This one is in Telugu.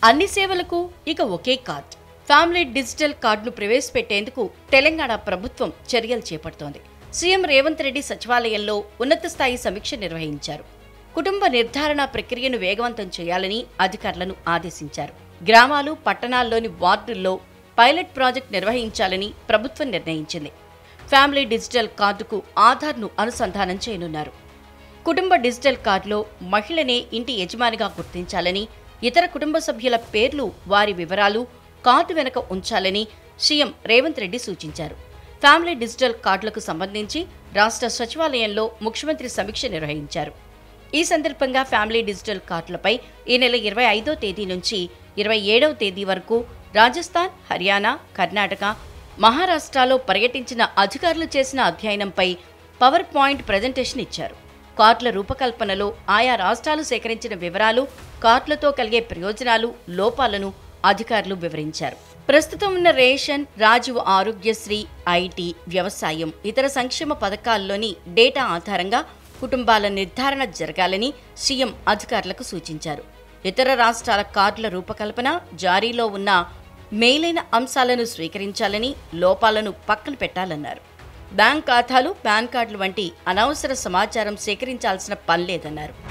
అన్ని సేవలకు ఇక ఒకే కార్డ్. ఫ్యామిలీ డిజిటల్ కార్డును ప్రవేశపెట్టేందుకు తెలంగాణ ప్రభుత్వం చర్యలు చేపడుతోంది. సీఎం రేవంత్ రెడ్డి సచివాలయంలో ఉన్నత స్థాయి సమీక్ష నిర్వహించారు. కుటుంబ నిర్ధారణ ప్రక్రియను వేగవంతం చేయాలని అధికారులను ఆదేశించారు. గ్రామాలు, పట్టణాల్లోని వార్డుల్లో పైలట్ ప్రాజెక్ట్ నిర్వహించాలని ప్రభుత్వం నిర్ణయించింది. ఫ్యామిలీ డిజిటల్ కార్డుకు ఆధార్ను అనుసంధానం చేయనున్నారు. కుటుంబ డిజిటల్ కార్డులో మహిళనే ఇంటి యజమానిగా గుర్తించాలని, ఇతర కుటుంబ సభ్యుల పేర్లు, వారి వివరాలు కార్డు వెనుక ఉంచాలని సీఎం రేవంత్ రెడ్డి సూచించారు. ఫ్యామిలీ డిజిటల్ కార్డులకు సంబంధించి రాష్ట్ర సచివాలయంలో ముఖ్యమంత్రి సమీక్ష నిర్వహించారు. ఈ సందర్భంగా ఫ్యామిలీ డిజిటల్ కార్డులపై ఈ నెల 25వ తేదీ నుంచి 27వ తేదీ వరకు రాజస్థాన్, హర్యానా, కర్ణాటక, మహారాష్ట్రలో పర్యటించిన అధికారులు చేసిన అధ్యయనంపై పవర్ పాయింట్ ప్రజెంటేషన్ ఇచ్చారు. కార్డుల రూపకల్పనలో ఆయా రాష్ట్రాలు సేకరించిన వివరాలు, కార్డులతో కలిగే ప్రయోజనాలు, లోపాలను అధికారులు వివరించారు. ప్రస్తుతం ఉన్న రేషన్, రాజీవ్ ఆరోగ్యశ్రీ, ఐటీ, వ్యవసాయం, ఇతర సంక్షేమ పథకాల్లోని డేటా ఆధారంగా కుటుంబాల నిర్ధారణ జరగాలని సీఎం అధికారులకు సూచించారు. ఇతర రాష్ట్రాల కార్డుల రూపకల్పన, జారీలో ఉన్న మేలైన అంశాలను స్వీకరించాలని, లోపాలను పక్కన పెట్టాలన్నారు. బ్యాంక్ ఖాతాలు, పాన్ కార్డులు వంటి అనవసర సమాచారం సేకరించాల్సిన పనిలేదన్నారు.